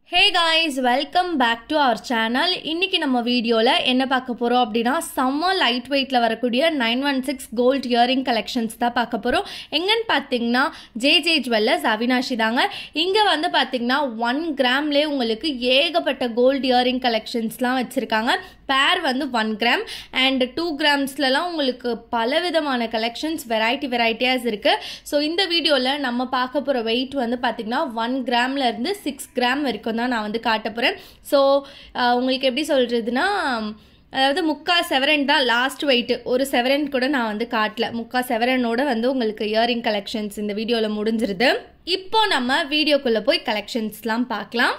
Hey guys, welcome back to our channel. இன்னைக்கு நம்ம வீடியோல என்ன பார்க்க போறோம் அப்படினா செம்ம லைட் வெயிட்ல வரக்கூடிய 916 gold earring collections தான் பார்க்க போறோம். எங்கன்னு பாத்தீங்கன்னா JJ Jewellers அவினாஷி தாங்க. இங்க வந்து பாத்தீங்கன்னா 1 கிராம்லயே உங்களுக்கு ஏகப்பட்ட gold earring collectionsலாம் வச்சிருக்காங்க. பேர் வந்து 1 கிராம் and 2 கிராம்ஸ்லலாம் உங்களுக்கு பலவிதமான collections வெரைட்டியாஸ் இருக்கு. ஸோ இந்த வீடியோல நம்ம பார்க்க போற வெயிட் வந்து பாத்தீங்கன்னா 1 கிராம்ல இருந்து 6 கிராம் வரைக்கும் தான் நான் வந்து காட்ட போறேன். ஸோ உங்களுக்கு எப்படி சொல்றதுன்னா அதாவது முக்கா செவரன் தான் லாஸ்ட் வெயிட். ஒரு செவரன் கூட நான் வந்து காட்டல. முக்கா செவரனோட வந்து உங்களுக்கு இயரிங் கலெக்ஷன்ஸ் இந்த வீடியோல முடிஞ்சிருது. இப்போ நம்ம வீடியோக்குள்ள போய் கலெக்ஷன்ஸ்லாம் பார்க்கலாம்.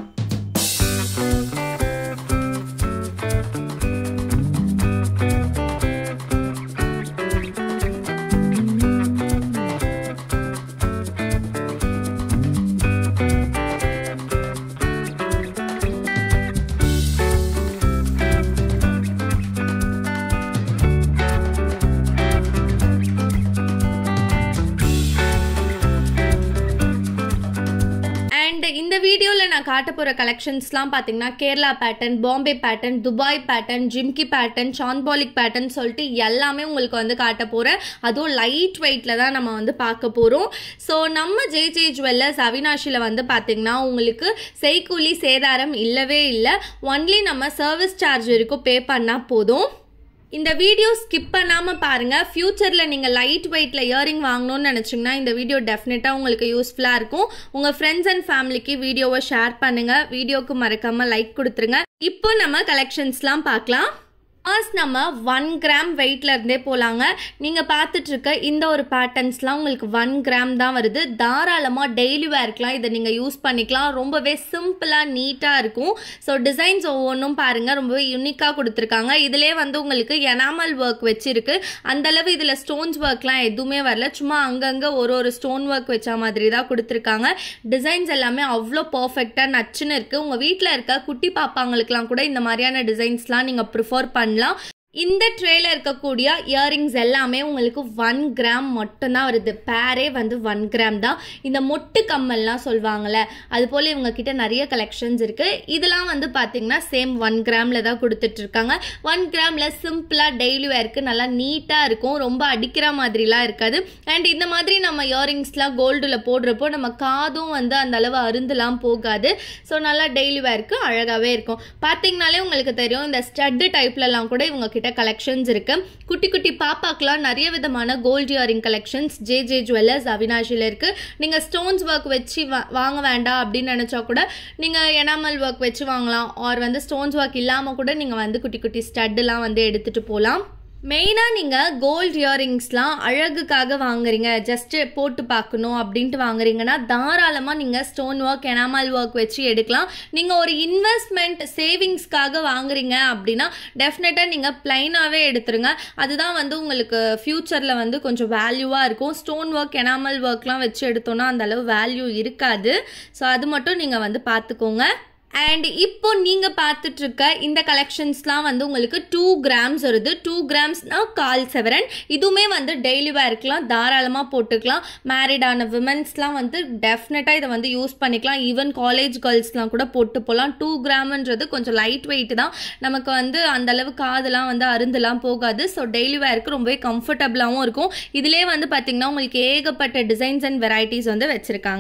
இந்த வீடியோல நான் காட்ட போற கலெக்ஷன்ஸ்லாம் பாத்தீங்கன்னா Kerala pattern, Bombay pattern, Dubai pattern, jhumki pattern, chandbali pattern சொல்லிட்டு எல்லாமே உங்களுக்கு வந்து காட்ட போறேன். அதுவும் லைட் வெயிட்ல தான் நம்ம வந்து பார்க்க போறோம். ஸோ நம்ம JJ Jewellers அவினாஷில வந்து பாத்தீங்கன்னா உங்களுக்கு செய்கூலி சேதாரம் இல்லவே இல்லை. ஒன்லி நம்ம சர்வீஸ் சார்ஜ் வரைக்கும் பே பண்ணா போதும். இந்த வீடியோ ஸ்கிப் பண்ணாமல் பாருங்கள். ஃப்யூச்சரில் நீங்கள் லைட் வெயிட்டில் இயரிங் வாங்கணும்னு நினச்சிங்கன்னா இந்த வீடியோ டெஃபினட்டாக உங்களுக்கு யூஸ்ஃபுல்லாக இருக்கும். உங்கள் ஃப்ரெண்ட்ஸ் அண்ட் ஃபேமிலிக்கு வீடியோவை ஷேர் பண்ணுங்கள். வீடியோக்கு மறக்காமல் லைக் கொடுத்துருங்க. இப்போ நம்ம கலெக்ஷன்ஸ்லாம் பார்க்கலாம். ஃபர்ஸ்ட் நம்ம 1 கிராம் வெயிட்ல இருந்தே போலாங்க. நீங்க பார்த்துட்டு இருக்க இந்த ஒரு பேட்டர்ன்ஸ்லாம் உங்களுக்கு 1 கிராம் தான் வருது. தாராளமா டெய்லி வேர்க்கலாம் இதை நீங்க யூஸ் பண்ணிக்கலாம். ரொம்பவே சிம்பிளா நீட்டா இருக்கும். ஸோ டிசைன்ஸ் ஒவ்வொன்றும் பாருங்க ரொம்பவே யூனிக்கா கொடுத்துருக்காங்க. இதுலேயே வந்து உங்களுக்கு எனாமல் ஒர்க் வச்சிருக்கு. அந்த அளவு இதுல ஸ்டோன்ஸ் ஒர்க்லாம் எதுவுமே வரல. சும்மா அங்கங்க ஒரு ஸ்டோன் ஒர்க் வச்ச மாதிரி தான் கொடுத்துருக்காங்க. டிசைன்ஸ் எல்லாமே அவ்வளோ பர்ஃபெக்டா நச்சுன்னு இருக்கு. உங்க வீட்டில் இருக்க குட்டி பாப்பாங்களுக்குலாம் கூட இந்த மாதிரியான டிசைன்ஸ்லாம் நீங்க ப்ரிஃபர் பண்ணலாம். இந்த ட்ரேல இருக்கக்கூடிய இயரிங்ஸ் எல்லாமே உங்களுக்கு 1 கிராம் மட்டும்தான் வருது. பேரே வந்து 1 கிராம் தான். இந்த மொட்டு கம்மல்லாம் சொல்லுவாங்கள்ல, அது போல இவங்க கிட்ட நிறைய கலெக்ஷன்ஸ் இருக்கு. இதெல்லாம் வந்து பாத்தீங்கன்னா சேம் 1 கிராம்ல தான் கொடுத்துட்டு இருக்காங்க. 1 கிராம்ல சிம்பிளா டெய்லி வேர்க்கு நல்லா நீட்டா இருக்கும். ரொம்ப அடிக்கிற மாதிரிலாம் இருக்காது. அண்ட் இந்த மாதிரி நம்ம இயரிங்ஸ்லாம் கோல்டுல போடுறப்போ நம்ம காதும் வந்து அந்த அளவு அருந்துலாம் போகாது. ஸோ நல்லா டெய்லி வேர்க்கு அழகாவே இருக்கும். பாத்தீங்கன்னாலே உங்களுக்கு தெரியும் இந்த ஸ்டட் டைப்லலாம் கூட இவங்க கிட்ட கலெக்ஷன்ஸ் இருக்கு. குட்டி குட்டி பாப்பாக்கெல்லாம் நிறைய விதமான gold earring collections JJ Jewellers அவினாஷில இருக்கு. நீங்க ஸ்டோன்ஸ் ஒர்க் வச்சு வாங்க வேண்டாம் அப்படின்னு நினைச்சா கூட நீங்க எனாமல் ஒர்க் வச்சு வாங்கலாம். ஆர் வந்து ஸ்டோன்ஸ் ஒர்க் இல்லாம கூட நீங்க வந்து குட்டி குட்டி ஸ்டட்லாம் வந்து எடுத்துட்டு போகலாம். மெயினாக நீங்கள் கோல்ட் இயரிங்ஸ்லாம் அழகுக்காக வாங்குறீங்க, ஜஸ்ட்டு போட்டு பார்க்கணும் அப்படின்ட்டு வாங்குறீங்கன்னா தாராளமாக நீங்கள் ஸ்டோன் ஒர்க் எனாமல் ஒர்க் வச்சு எடுக்கலாம். நீங்கள் ஒரு இன்வெஸ்ட்மெண்ட் சேவிங்ஸ்க்காக வாங்குறீங்க அப்படின்னா டெஃபினட்டாக நீங்கள் பிளைனாகவே எடுத்துருங்க. அதுதான் வந்து உங்களுக்கு ஃப்யூச்சரில் வந்து கொஞ்சம் வேல்யூவாக இருக்கும். ஸ்டோன் ஒர்க் எனாமல் ஒர்க்லாம் வச்சு எடுத்தோன்னா அந்த அளவு வேல்யூ இருக்காது. ஸோ அது மட்டும் நீங்கள் வந்து பார்த்துக்கோங்க. அண்ட் இப்போ நீங்க பார்த்துட்டு இருக்க இந்த கலெக்ஷன்ஸ்லாம் வந்து உங்களுக்கு 2 கிராம்ஸ் வருது. 2 கிராம்ஸ்னா கால் செவரன். இதுவுமே வந்து டெய்லி வேர்க்கலாம் தாராளமாக போட்டுக்கலாம். மேரிடான விமென்ஸ்லாம் வந்து டெஃபினட்டாக இதை வந்து யூஸ் பண்ணிக்கலாம். ஈவன் காலேஜ் கேர்ள்ஸ்லாம் கூட போட்டு போகலாம். 2 கிராம்ன்றது கொஞ்சம் லைட் வெயிட் தான். நமக்கு வந்து அந்த அளவு காதெல்லாம் வந்து அருந்துலாம் போகாது. ஸோ டெய்லி வேர்க்கு ரொம்பவே கம்ஃபர்டபுளாகவும் இருக்கும். இதிலே வந்து பார்த்தீங்கன்னா உங்களுக்கு ஏகப்பட்ட டிசைன்ஸ் அண்ட் வெரைட்டிஸ் வந்து வச்சிருக்காங்க.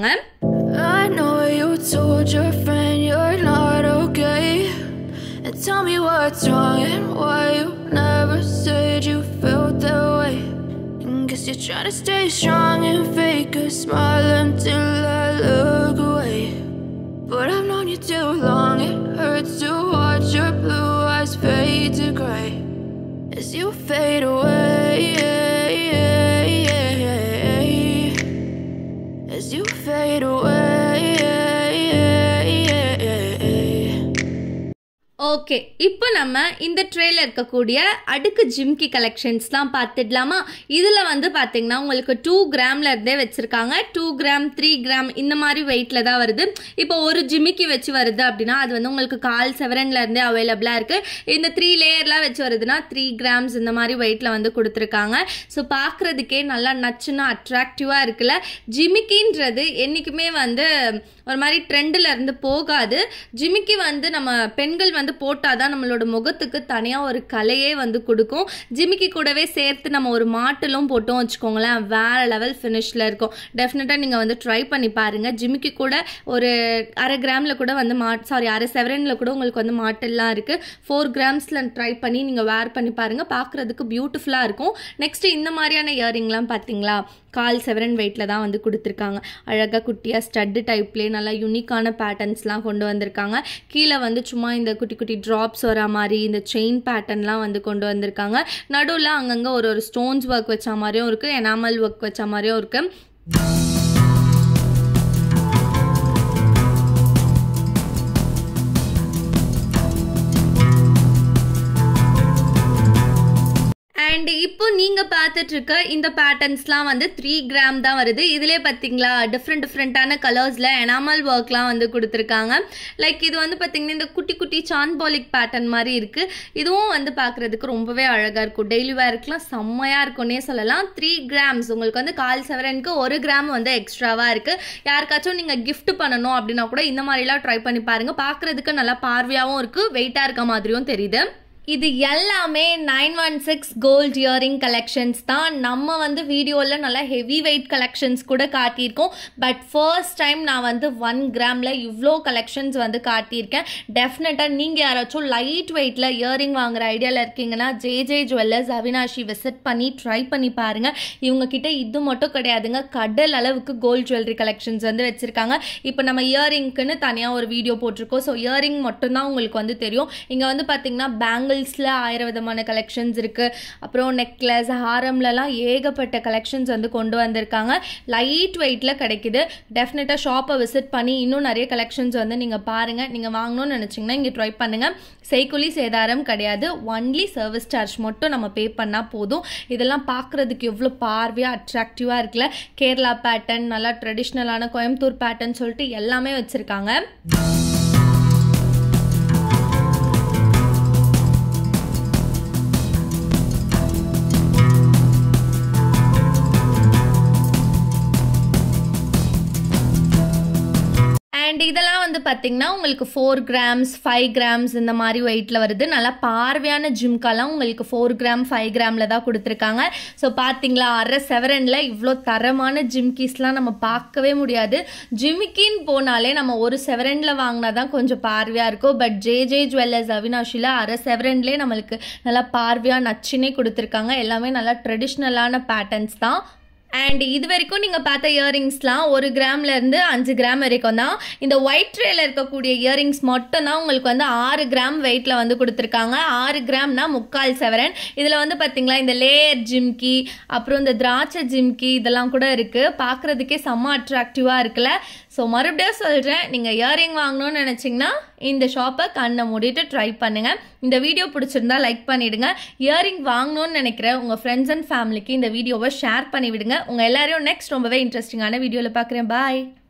I know you told your friend you're not okay, and tell me what's wrong and why you never said you felt that way. Guess you're trying to stay strong and fake a smile until I look away. But I've known you too long, it hurts to watch your blue eyes fade to gray as you fade away, as you fade away. Okay, இப்போ நம்ம இந்த ட்ரேல இருக்கக்கூடிய அடுக்கு ஜிம்கி கலெக்ஷன்ஸ்லாம் பார்த்துடலாமா? இதில் வந்து பார்த்தீங்கன்னா உங்களுக்கு 2 கிராம்ல இருந்தே வச்சுருக்காங்க. 2 கிராம் 3 கிராம் இந்த மாதிரி வெயிட்டில் தான் வருது. இப்போ ஒரு ஜிமிக்கி வச்சு வருது அப்படின்னா அது வந்து உங்களுக்கு 1/4 செவரன்ல இருந்தே அவைலபிளாக இருக்குது. இந்த 3 லேயர்லாம் வச்சு வருதுன்னா 3 கிராம்ஸ் இந்த மாதிரி வெயிட்டில் வந்து கொடுத்துருக்காங்க. ஸோ பார்க்குறதுக்கே நல்லா நச்சுன்னு அட்ராக்டிவாக இருக்குல்ல. ஜிமிக்கின்றது என்றைக்குமே வந்து ஒரு மாதிரி ட்ரெண்டில் இருந்து போகாது. ஜிமிக்கி வந்து நம்ம பெண்கள் வந்து போட்டால் தான் நம்மளோட முகத்துக்கு தனியாக ஒரு கலையே வந்து கொடுக்கும். ஜிமிக்கி கூடவே சேர்த்து நம்ம ஒரு மாட்டலும் போட்டோம் வச்சுக்கோங்களேன், வேறு லெவல் ஃபினிஷில் இருக்கும். டெஃபினட்டாக நீங்கள் வந்து ட்ரை பண்ணி பாருங்கள். ஜிமிக்கி கூட ஒரு 1/2 கிராமில் கூட வந்து 1/2 செவரனில் கூட உங்களுக்கு வந்து மாட்டெல்லாம் இருக்குது. 4 கிராம்ஸில் ட்ரை பண்ணி நீங்கள் வேர் பண்ணி பாருங்கள், பார்க்குறதுக்கு பியூட்டிஃபுல்லாக இருக்கும். நெக்ஸ்ட்டு இந்த மாதிரியான இயரிங்லாம் பார்த்தீங்களா, 1/4 செவரன் வெயிட்டில் தான் வந்து கொடுத்துருக்காங்க. அழகாக குட்டியாக ஸ்டட்டு டைப்லேயே நல்லா யூனிக்கான பேட்டர்ன்ஸ்லாம் கொண்டு வந்திருக்காங்க. கீழே வந்து சும்மா இந்த குட்டி குட்டி ட்ராப்ஸ் வர மாதிரி இந்த செயின் பேட்டர்ன்லாம் வந்து கொண்டு வந்திருக்காங்க. நடுவில் அங்கங்கே ஒரு ஸ்டோன்ஸ் ஒர்க் வச்ச மாதிரியும் இருக்குது, எனாமல் ஒர்க் வச்ச மாதிரியும் இருக்குது. அண்ட் இப்போ நீங்கள் பார்த்துட்டு இருக்க இந்த பேட்டர்ன்ஸ்லாம் வந்து 3 கிராம் தான் வருது. இதிலே பார்த்தீங்களா டிஃப்ரெண்ட்டான கலர்ஸில் எனாமல் ஒர்க்லாம் வந்து கொடுத்துருக்காங்க. லைக் இது வந்து பார்த்தீங்கன்னா இந்த குட்டி குட்டி சான்பாலிக் பேட்டர்ன் மாதிரி இருக்குது. இதுவும் வந்து பார்க்குறதுக்கு ரொம்பவே அழகாக இருக்கும். டெய்லி வேருக்குலாம் செம்மையாக இருக்குன்னே சொல்லலாம். 3 கிராம்ஸ் உங்களுக்கு வந்து 1/4 செவரனுக்கு 1 கிராம் வந்து எக்ஸ்ட்ராவாக இருக்குது. யாருக்காச்சும் நீங்கள் கிஃப்ட் பண்ணணும் அப்படின்னா கூட இந்த மாதிரிலாம் ட்ரை பண்ணி பாருங்கள். பார்க்குறதுக்கு நல்லா பார்வையாகவும் இருக்குது, வெயிட்டாக இருக்க மாதிரியும் தெரியுது. இது எல்லாமே 916 கோல்ட் இயரிங் கலெக்ஷன்ஸ் தான். நம்ம வந்து வீடியோவில் நல்லா ஹெவி வெயிட் கலெக்ஷன்ஸ் கூட காட்டியிருக்கோம். பட் ஃபர்ஸ்ட் டைம் நான் வந்து 1 கிராமில் இவ்வளோ கலெக்ஷன்ஸ் வந்து காட்டியிருக்கேன். டெஃபினட்டாக நீங்கள் யாராச்சும் லைட் வெயிட்டில் இயரிங் வாங்குற ஐடியாவில் இருக்கீங்கன்னா ஜே ஜுவல்லர்ஸ் அவினாஷி விசிட் பண்ணி ட்ரை பண்ணி பாருங்கள். இவங்கக்கிட்ட இது மட்டும் கிடையாதுங்க, கடல் அளவுக்கு கோல்ட் ஜுவல்லரி கலெக்ஷன்ஸ் வந்து வச்சுருக்காங்க. இப்போ நம்ம இயரிங்க்குன்னு தனியாக ஒரு வீடியோ போட்டிருக்கோம். ஸோ இயரிங் மட்டும்தான் உங்களுக்கு வந்து தெரியும். இங்கே வந்து பார்த்திங்கன்னா பேங்கிள் 1000 விதமான கலெக்ஷன்ஸ் இருக்குது. அப்புறம் நெக்லஸ் ஹாரம்லலாம் ஏகப்பட்ட கலெக்ஷன்ஸ் வந்து கொண்டு வந்திருக்காங்க. லைட் வெயிட்டில் கிடைக்குது. டெஃபினட்டாக ஷாப்பை விசிட் பண்ணி இன்னும் நிறைய கலெக்ஷன்ஸ் வந்து நீங்கள் பாருங்கள். நீங்கள் வாங்கணும்னு நினச்சிங்கன்னா இங்கே ட்ரை பண்ணுங்கள். செய்கூலி சேதாரம் கிடையாது, ஒன்லி சர்வீஸ் சார்ஜ் மட்டும் நம்ம பே பண்ணால் போதும். இதெல்லாம் பார்க்குறதுக்கு எவ்வளோ பார்வையாக அட்ராக்டிவாக இருக்குல்ல. கேரளா பேட்டர்ன், நல்லா ட்ரெடிஷ்னலான கோயம்புத்தூர் பேட்டர்ன் சொல்லிட்டு எல்லாமே வச்சுருக்காங்க. அண்ட் இதெல்லாம் வந்து பார்த்தீங்கன்னா உங்களுக்கு 4 கிராம்ஸ் 5 கிராம்ஸ் இந்த மாதிரி வெயிட்டில் வருது. நல்லா பார்வையான ஜிம்காலாம் உங்களுக்கு 4 கிராம் 5 கிராமில் தான் கொடுத்துருக்காங்க. ஸோ பார்த்தீங்களா, 1/2 செவரனில் இவ்வளோ தரமான ஜிம்கீஸ்லாம் நம்ம பார்க்கவே முடியாது. ஜிமிக்கின்னு போனாலே நம்ம 1 செவரனில் வாங்கினா தான் கொஞ்சம் பார்வையாக இருக்கும். பட் ஜே ஜுவல்லர்ஸ் அவினாஷியில் 1/2 செவரன்லேயே நம்மளுக்கு நல்லா பார்வையாக நச்சுன்னே கொடுத்துருக்காங்க. எல்லாமே நல்லா ட்ரெடிஷ்னலான பேட்டர்ன்ஸ் தான். அண்ட் இது வரைக்கும் நீங்கள் பார்த்த இயரிங்ஸ்லாம் 1 கிராம்லேருந்து 5 கிராம் வரைக்கும் தான். இந்த ஒயிட் ட்ரேல இருக்கக்கூடிய இயரிங்ஸ் மட்டும் தான் உங்களுக்கு வந்து 6 கிராம் வெயிட்டில் வந்து கொடுத்துருக்காங்க. 6 கிராம்னா 3/4 செவரன். இதில் வந்து பார்த்தீங்களா இந்த லேயர் ஜிம்கி, அப்புறம் இந்த திராட்சை ஜிம்கி இதெல்லாம் கூட இருக்குது. பார்க்குறதுக்கே செம்ம அட்ராக்டிவாக இருக்குல்ல. ஸோ மறுபடியும் சொல்கிறேன், நீங்கள் இயரிங் வாங்கணும்னு நினச்சிங்கன்னா இந்த ஷாப்பை கண்ணை மூடிட்டு ட்ரை பண்ணுங்கள். இந்த வீடியோ பிடிச்சிருந்தா லைக் பண்ணிவிடுங்க. இயரிங் வாங்கணும்னு நினைக்கிற உங்கள் ஃப்ரெண்ட்ஸ் அண்ட் ஃபேமிலிக்கு இந்த வீடியோவை ஷேர் பண்ணிவிடுங்க. உங்கள் எல்லாரையும் நெக்ஸ்ட் ரொம்பவே இன்ட்ரெஸ்டிங்கான வீடியோவில் பார்க்குறேன். பாய்.